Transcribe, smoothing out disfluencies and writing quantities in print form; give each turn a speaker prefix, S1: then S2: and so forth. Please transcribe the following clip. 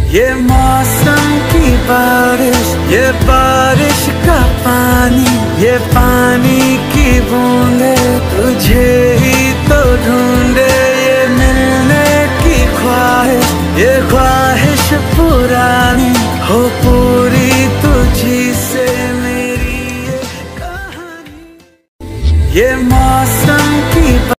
S1: ये मौसम की बारिश, ये बारिश का पानी, ये पानी की बूंदे तुझे